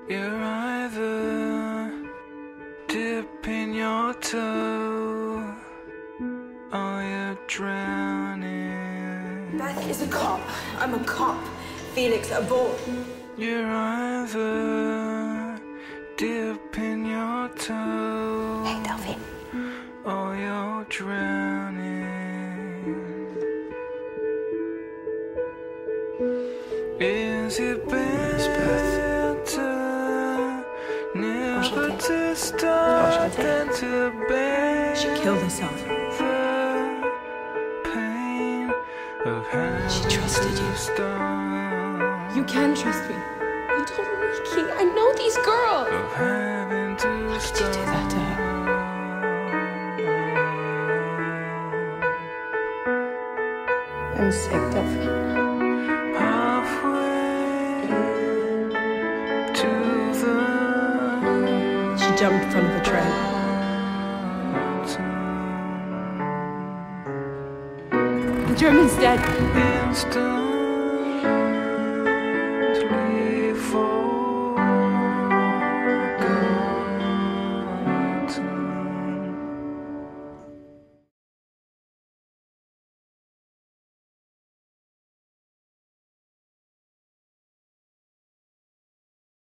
You're either dipping your toe or you're drowning. Beth is a cop. I'm a cop. Felix, a ball. You're either dipping your toe. Hey, Delphine. Or you're drowning. Is it better never to start than to bear? She killed herself. The pain of She trusted you. start. You can trust me. You told Nikki. I know these girls. Of having to How could you do that to her? I'm sick, Delphine. She jumped in front of a train. The German's dead.